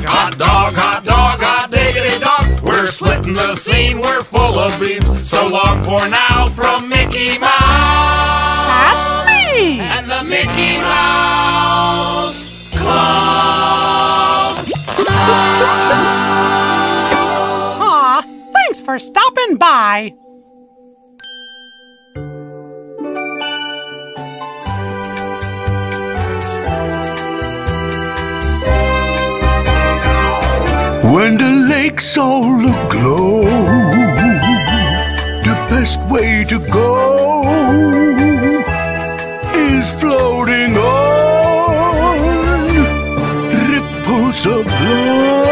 hot dog, hot diggity dog. We're splitting the scene, we're full of beans. So long for now from Mickey Mouse. That's me! And the Mickey Mouse Club. Aw, thanks for stopping by. When the lakes all aglow, the best way to go is floating on ripples of love.